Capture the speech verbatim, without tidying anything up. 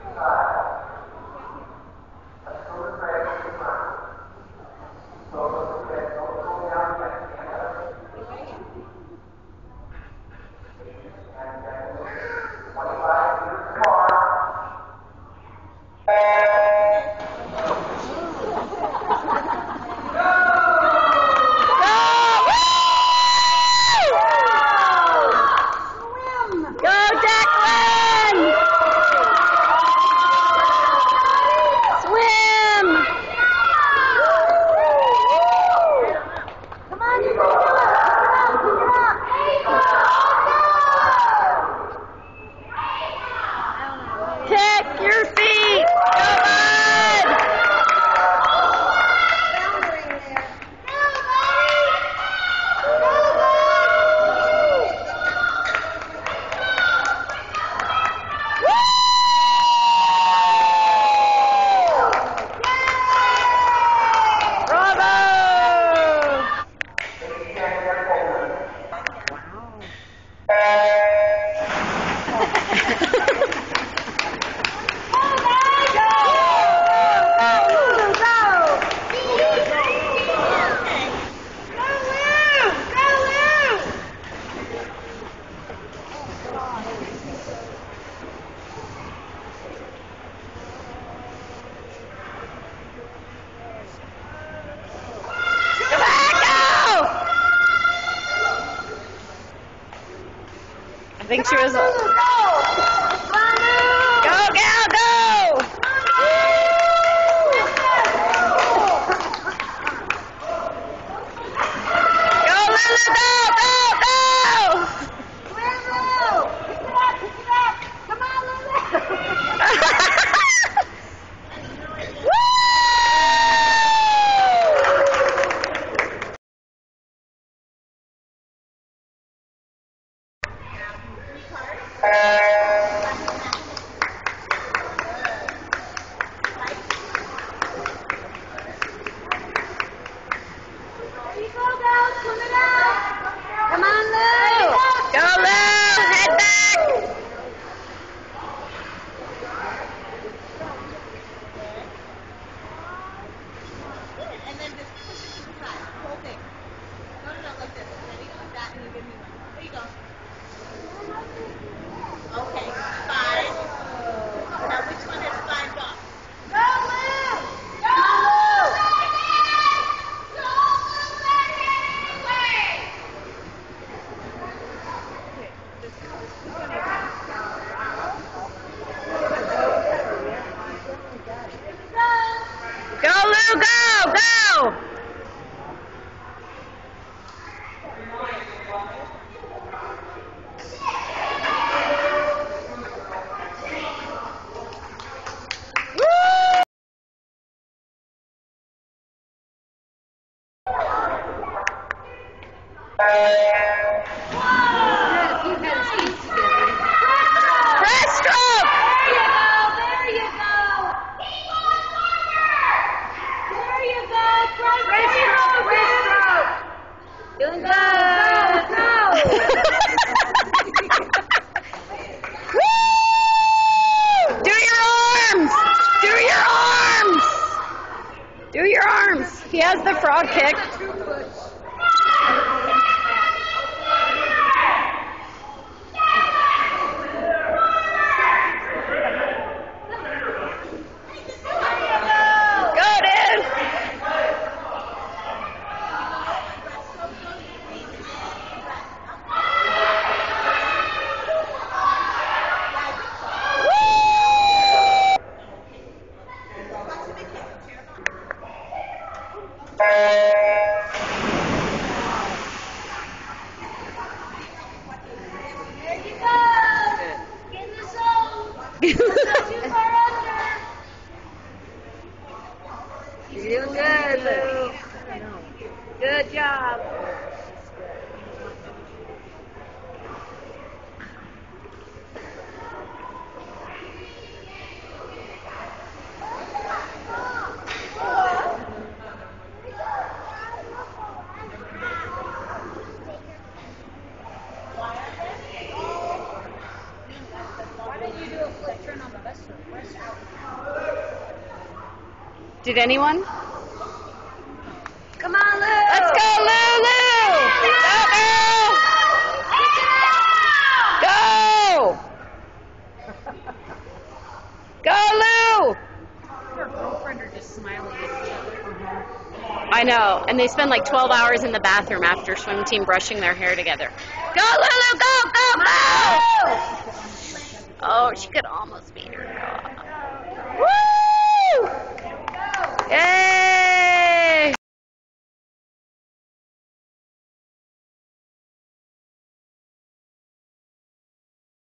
I think she was. Go, go, gal, go! Go, Lulu, go, go, go! Lulu, pick it up, pick it up! Come on, Lulu! Do your arms. He has the frog kick. You're doing good, Lou. Good job. Why don't you do a flip turn on the bus? Did anyone? Come on, Lou. Let's go, LuLu! Go, go! Go, Lou! Her girlfriend are just smiling at each other. I know, and they spend like twelve hours in the bathroom after swim team brushing their hair together. Go, LuLu! Go, go, go! Oh, she could almost beat her. Woo! Yay!